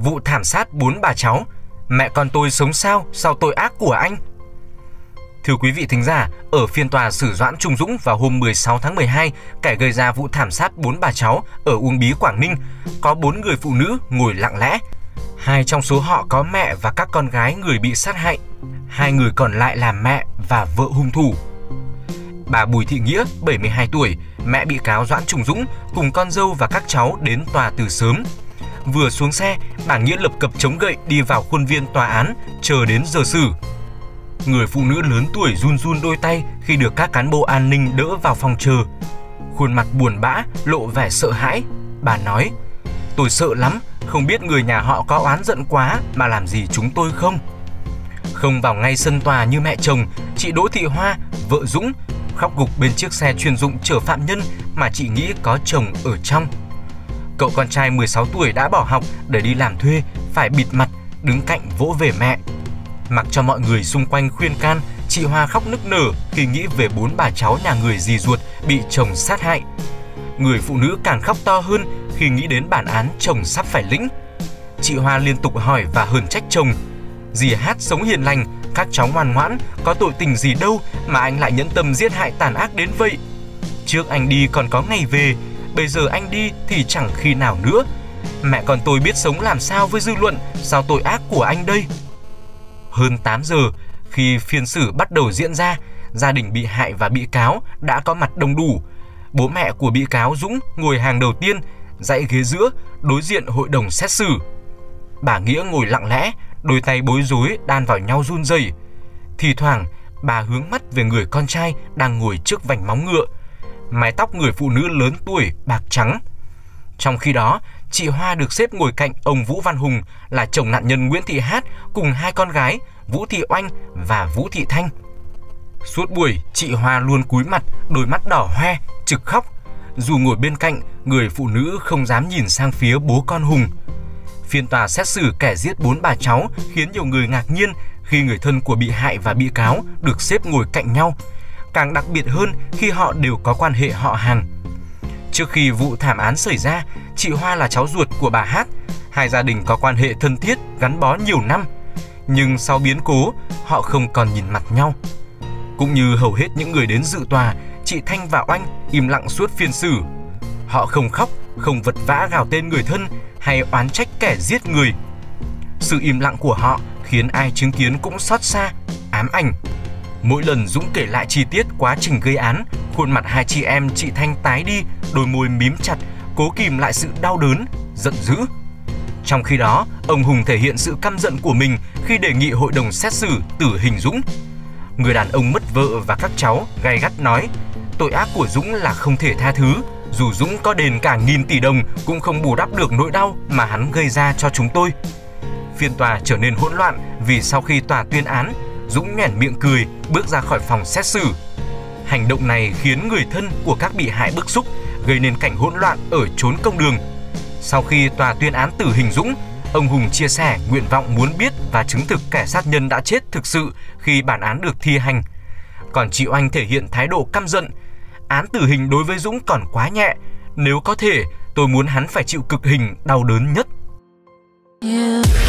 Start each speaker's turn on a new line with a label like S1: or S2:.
S1: vụ thảm sát 4 bà cháu. Mẹ con tôi sống sao sau tội ác của anh? Thưa quý vị thính giả, ở phiên tòa xử Doãn Trung Dũng vào hôm 16 tháng 12, kẻ gây ra vụ thảm sát 4 bà cháu ở Uông Bí, Quảng Ninh, có 4 người phụ nữ ngồi lặng lẽ. 2 trong số họ có mẹ và các con gái người bị sát hại. 2 người còn lại là mẹ và vợ hung thủ. Bà Bùi Thị Nghĩa, 72 tuổi, mẹ bị cáo Doãn Trung Dũng cùng con dâu và các cháu đến tòa từ sớm. Vừa xuống xe, bà Nghĩa lập cập chống gậy đi vào khuôn viên tòa án, chờ đến giờ xử. Người phụ nữ lớn tuổi run run đôi tay khi được các cán bộ an ninh đỡ vào phòng chờ. Khuôn mặt buồn bã, lộ vẻ sợ hãi. Bà nói, tôi sợ lắm, không biết người nhà họ có oán giận quá mà làm gì chúng tôi không. Không vào ngay sân tòa như mẹ chồng, chị Đỗ Thị Hoa, vợ Dũng, khóc gục bên chiếc xe chuyên dụng chở phạm nhân mà chị nghĩ có chồng ở trong. Cậu con trai 16 tuổi đã bỏ học để đi làm thuê, phải bịt mặt, đứng cạnh vỗ về mẹ. Mặc cho mọi người xung quanh khuyên can, chị Hoa khóc nức nở khi nghĩ về 4 bà cháu nhà người dì ruột bị chồng sát hại. Người phụ nữ càng khóc to hơn khi nghĩ đến bản án chồng sắp phải lĩnh. Chị Hoa liên tục hỏi và hờn trách chồng. Dì Hát sống hiền lành, các cháu ngoan ngoãn, có tội tình gì đâu mà anh lại nhẫn tâm giết hại tàn ác đến vậy. Trước anh đi còn có ngày về, bây giờ anh đi thì chẳng khi nào nữa. Mẹ con tôi biết sống làm sao với dư luận sau tội ác của anh đây. Hơn 8 giờ, khi phiên xử bắt đầu diễn ra, gia đình bị hại và bị cáo đã có mặt đông đủ. Bố mẹ của bị cáo Dũng ngồi hàng đầu tiên, dãy ghế giữa, đối diện hội đồng xét xử. Bà Nghĩa ngồi lặng lẽ, đôi tay bối rối đan vào nhau run rẩy. Thì thoảng, bà hướng mắt về người con trai đang ngồi trước vành móng ngựa. Mái tóc người phụ nữ lớn tuổi bạc trắng. Trong khi đó, chị Hoa được xếp ngồi cạnh ông Vũ Văn Hùng là chồng nạn nhân Nguyễn Thị Hát cùng 2 con gái Vũ Thị Oanh và Vũ Thị Thanh. Suốt buổi, chị Hoa luôn cúi mặt, đôi mắt đỏ hoe, trực khóc. Dù ngồi bên cạnh, người phụ nữ không dám nhìn sang phía bố con Hùng. Phiên tòa xét xử kẻ giết 4 bà cháu khiến nhiều người ngạc nhiên khi người thân của bị hại và bị cáo được xếp ngồi cạnh nhau. Càng đặc biệt hơn khi họ đều có quan hệ họ hàng. Trước khi vụ thảm án xảy ra, chị Hoa là cháu ruột của bà Hát. 2 gia đình có quan hệ thân thiết, gắn bó nhiều năm. Nhưng sau biến cố, họ không còn nhìn mặt nhau. Cũng như hầu hết những người đến dự tòa, chị Thanh và Oanh im lặng suốt phiên xử. Họ không khóc, không vật vã gào tên người thân hay oán trách kẻ giết người. Sự im lặng của họ khiến ai chứng kiến cũng xót xa, ám ảnh. Mỗi lần Dũng kể lại chi tiết quá trình gây án, khuôn mặt 2 chị em chị Thanh tái đi, đôi môi mím chặt, cố kìm lại sự đau đớn, giận dữ. Trong khi đó, ông Hùng thể hiện sự căm giận của mình khi đề nghị hội đồng xét xử tử hình Dũng. Người đàn ông mất vợ và các cháu gay gắt nói, tội ác của Dũng là không thể tha thứ, dù Dũng có đền cả nghìn tỷ đồng cũng không bù đắp được nỗi đau mà hắn gây ra cho chúng tôi. Phiên tòa trở nên hỗn loạn vì sau khi tòa tuyên án, Dũng nhoẻn miệng cười, bước ra khỏi phòng xét xử. Hành động này khiến người thân của các bị hại bức xúc, gây nên cảnh hỗn loạn ở chốn công đường. Sau khi tòa tuyên án tử hình Dũng, ông Hùng chia sẻ nguyện vọng muốn biết và chứng thực kẻ sát nhân đã chết thực sự khi bản án được thi hành. Còn chị Oanh thể hiện thái độ căm giận. Án tử hình đối với Dũng còn quá nhẹ. Nếu có thể, tôi muốn hắn phải chịu cực hình đau đớn nhất.